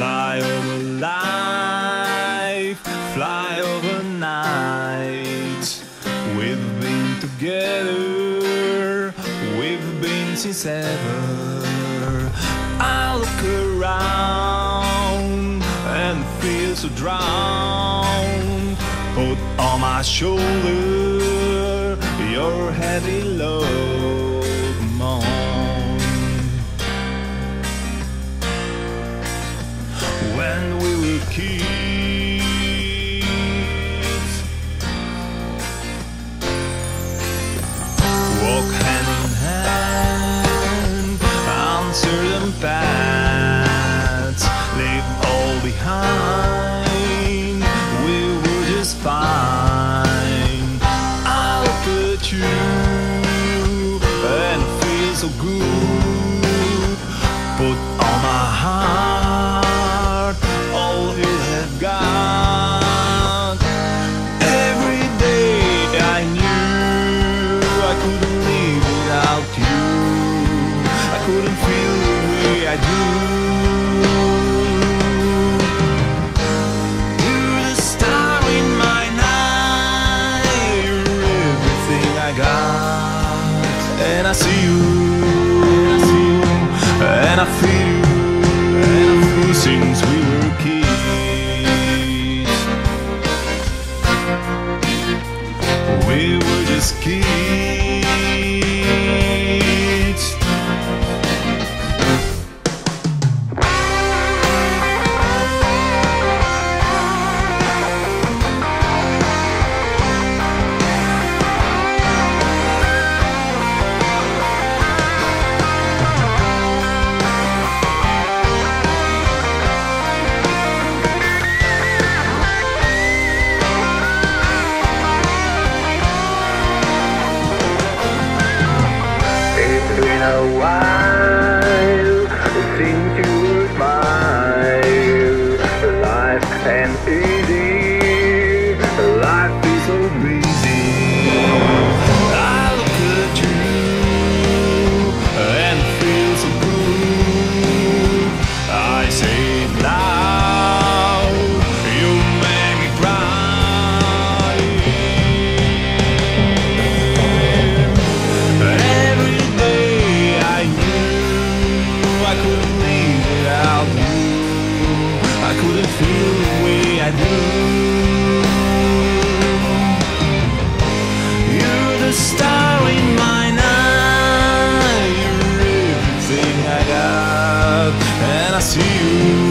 Fly over life, fly over night. We've been together, we've been since ever. I look around and feel so drowned. Put on my shoulder your heavy load, moan. When we were kids, walk hand in hand, uncertain paths, leave all behind. We were just fine. I look at you and feel so good. Put on my heart all you have got. Every day I knew I couldn't live without you. I couldn't feel the way I do. You're the star in my night. You're everything I got. And I see you, and I feel you. Since we were kids, we were just kids. A while since you smile, life ain't easy, life is so busy. I look at you and feel so good. I say it loud, you make me cry. Every day I couldn't live without you. I couldn't feel the way I do. You're the star in my night. You're everything I got. And I see you.